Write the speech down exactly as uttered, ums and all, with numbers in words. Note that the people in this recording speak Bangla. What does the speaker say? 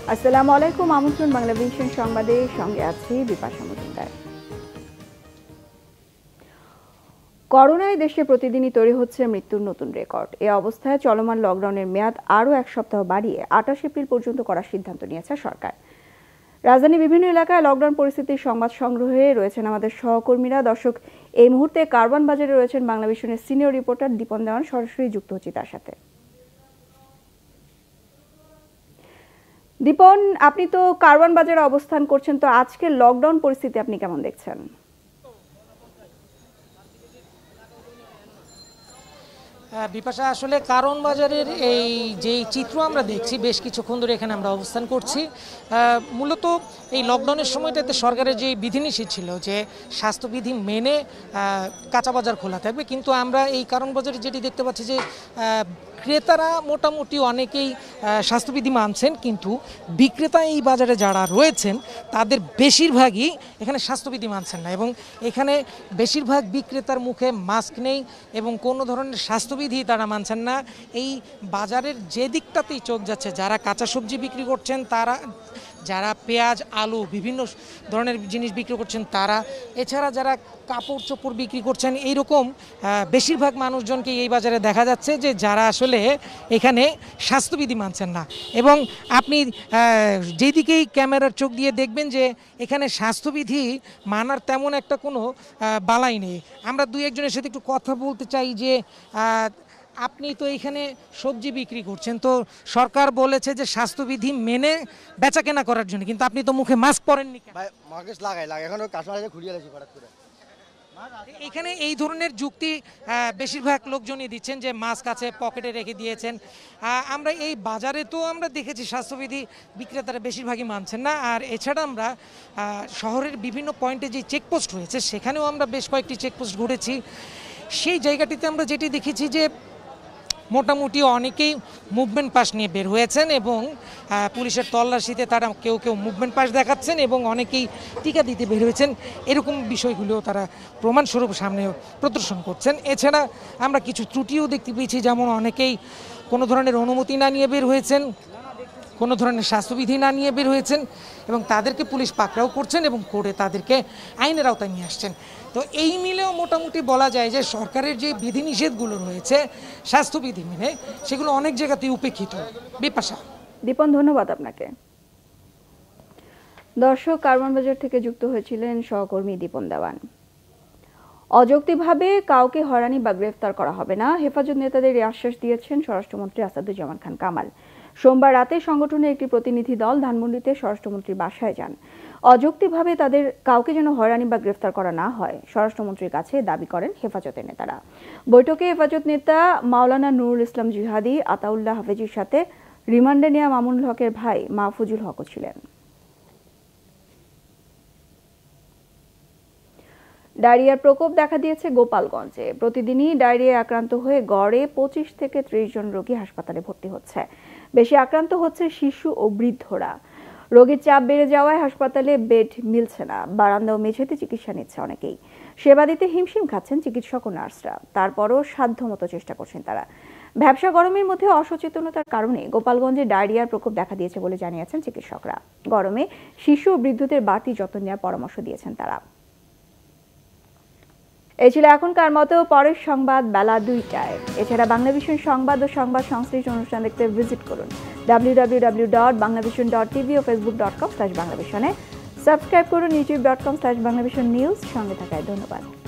আসসালামু আলাইকুম, আমন্ত্রণ বাংলাভিশন সংবাদে, সঙ্গে আছি বিপাশা মজুমদার। করোনায় দেশে প্রতিদিনই তৈরি হচ্ছে মৃত্যুর নতুন রেকর্ড। এ অবস্থায় চলমান লকডাউনের মেয়াদ আরও এক সপ্তাহ বাড়িয়ে আটাশ এপ্রিল পর্যন্ত করার সিদ্ধান্ত নিয়েছে সরকার। রাজধানীর বিভিন্ন এলাকায় লকডাউন পরিস্থিতির সংবাদ সংগ্রহে রয়েছেন আমাদের সহকর্মীরা। দর্শক, এই মুহূর্তে কারওয়ান বাজারে রয়েছেন বাংলাভিশনের সিনিয়র রিপোর্টার দীপন দেওয়ান। সরাসরি যুক্ত হচ্ছি তার সাথে। দীপন, আপনি তো কারওয়ান বাজারে অবস্থান করছেন, তো আজকের লকডাউন পরিস্থিতি আপনি কেমন দেখছেন? বিপাশা, আসলে কারওয়ান বাজারের এই যে চিত্র আমরা দেখছি, বেশ কিছুক্ষণ ধরে এখানে আমরা অবস্থান করছি। মূলত এই লকডাউনের সময়টাতে সরকারের যে বিধিনিষেধ ছিল যে স্বাস্থ্যবিধি মেনে কাঁচা বাজার খোলা থাকবে, কিন্তু আমরা এই কারওয়ান বাজারে যেটি দেখতে পাচ্ছি যে ক্রেতারা মোটামুটি অনেকেই স্বাস্থ্যবিধি মানছেন, কিন্তু বিক্রেতা এই বাজারে যারা রয়েছেন তাদের বেশিরভাগই এখানে স্বাস্থ্যবিধি মানছেন না, এবং এখানে বেশিরভাগ বিক্রেতার মুখে মাস্ক নেই এবং কোনো ধরনের স্বাস্থ্যবিধি তারা মানছেন না। এই বাজারের যে দিকটাতেই চোখ যাচ্ছে, যারা কাঁচা সবজি বিক্রি করছেন তারা, যারা পেঁয়াজ আলু বিভিন্ন ধরনের জিনিস বিক্রি করছেন তারা, এছাড়া যারা কাপড় চোপড় বিক্রি করছেন, এইরকম বেশিরভাগ মানুষজনকে এই বাজারে দেখা যাচ্ছে যে যারা আসলে এখানে স্বাস্থ্যবিধি মানছেন না। এবং আপনি যেদিকেই ক্যামেরার চোখ দিয়ে দেখবেন যে এখানে স্বাস্থ্যবিধি মানার তেমন একটা কোনো বালাই নেই। আমরা দুই একজনের সাথে একটু কথা বলতে চাই যে আপনি তো এখানে সবজি বিক্রি করছেন, তো সরকার বলেছে যে স্বাস্থ্যবিধি মেনে বেচা কেনা করার জন্য, কিন্তু আপনি তো মুখে মাস্ক পরেননি। এখানে এই ধরনের যুক্তি বেশিরভাগ লোকজনই দিচ্ছেন যে মাস্ক আছে, পকেটে রেখে দিয়েছেন। আমরা এই বাজারে তো আমরা দেখেছি স্বাস্থ্যবিধি বিক্রেতারা বেশিরভাগই মানছেন না। আর এছাড়া আমরা শহরের বিভিন্ন পয়েন্টে যে চেকপোস্ট রয়েছে সেখানেও আমরা বেশ কয়েকটি চেকপোস্ট ঘুরেছি। সেই জায়গাটিতে আমরা যেটি দেখেছি যে মোটামুটি অনেকেই মুভমেন্ট পাস নিয়ে বের হয়েছেন এবং পুলিশের তল্লাশিতে তারা কেউ কেউ মুভমেন্ট পাস দেখাচ্ছেন এবং অনেকেই টিকা দিতে বের হয়েছেন। এরকম বিষয়গুলোও তারা প্রমাণস্বরূপ সামনে প্রদর্শন করছেন। এছাড়া আমরা কিছু ত্রুটিও দেখতে পেয়েছি, যেমন অনেকেই কোনো ধরনের অনুমতি না নিয়ে বের হয়েছেন, কোনো ধরনের স্বাস্থ্যবিধি না নিয়ে বের হয়েছেন এবং তাদেরকে পুলিশ পাকড়াও করছেন এবং কোর্টে তাদেরকে আইনের আওতায় নিয়ে আসছেন। তো এই মিলেও মোটামুটি বলা যায় যে সরকারের যে বিধিনিষেধগুলো রয়েছে স্বাস্থ্যবিধি মেনে, সেগুলো অনেক জায়গাতেই উপেক্ষিত। বিপাশা। দীপন, ধন্যবাদ আপনাকে। দর্শক, কারওয়ান বাজার থেকে যুক্ত হয়েছিলেন সহকর্মী দীপন দেওয়ান। অযৌক্তিকভাবে কাউকে হয়রানি বা গ্রেফতার করা হবে না, হেফাজত নেতাদের এই আশ্বাস দিয়েছেন স্বরাষ্ট্রমন্ত্রী আসাদুজ্জামান খান কামাল। সোমবার রাতে সংগঠনের একটি প্রতিনিধি দল ধানমন্ডিতে স্বরাষ্ট্রমন্ত্রীর বাসায় যান। অযৌক্তিকভাবে তাদের কাউকে যেন হয়রানি বা গ্রেফতার করা না হয়, স্বরাষ্ট্রমন্ত্রীর কাছে দাবি করেন হেফাজতের নেতারা। বৈঠকে হেফাজত নেতা মাওলানা নুরুল ইসলাম জিহাদি, আতাউল্লাহ হাফেজির সাথে রিমান্ডে নেওয়া মামুনুল হকের ভাই মাহফুজুল হকও ছিলেন। ডায়রিয়ার প্রকোপ দেখা দিয়েছে গোপালগঞ্জে। প্রতিদিনই ডায়রিয়ায় আক্রান্ত হয়ে গড়ে পঁচিশ থেকে ত্রিশ জন রোগী হাসপাতালে ভর্তি হচ্ছে। বেশি আক্রান্ত হচ্ছে শিশু ও বৃদ্ধরা। রোগীর চাপ বেড়ে যাওয়ায় হাসপাতালে বেড মিলছে না, বারান্দা ও মেঝেতে চিকিৎসা নিচ্ছে অনেকেই। সেবা দিতে হিমশিম খাচ্ছেন চিকিৎসক ও নার্সরা। তারপরও সাধ্যমতো চেষ্টা করছেন তারা। ব্যবসা গরমের মধ্যে অসচেতনতার কারণে গোপালগঞ্জে ডায়রিয়ার প্রকোপ দেখা দিয়েছে বলে জানিয়েছেন চিকিৎসকরা। গরমে শিশু ও বৃদ্ধদের বাড়তি যত্ন নেওয়ার পরামর্শ দিয়েছেন তারা। এই ছিল এখনকার মতো, পরের সংবাদ বেলা দুইটায়। এছাড়া বাংলাভিশন সংবাদ ও সংবাদ সংশ্লিষ্ট অনুষ্ঠান দেখতে ভিজিট করুন W W W dot Banglavision dot TV ও ফেসবুক ডট কম স্ল্যাশ বাংলাভিশনে। সাবস্ক্রাইব করুন YouTube dot com slash Banglavision news. সঙ্গে থাকায় ধন্যবাদ।